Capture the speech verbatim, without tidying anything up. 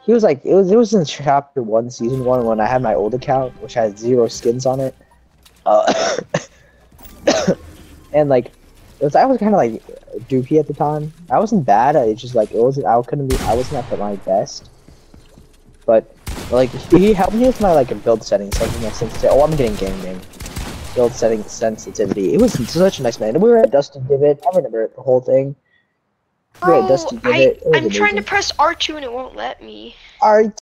he was like, it was it was in chapter one, season one, when I had my old account, which had zero skins on it. Uh, and like, it was I was kind of like doopy at the time. I wasn't bad. It's just like it wasn't. I couldn't be. I wasn't at my best. But like, he helped me with my like build settings, like my sensitivity. Oh, I'm getting game game. Build setting sensitivity. It was such a nice man. We were at Dusty Divot. I remember it, the whole thing. We were at Bro, Dusty I, Divot. I'm trying to press R two and it won't let me. R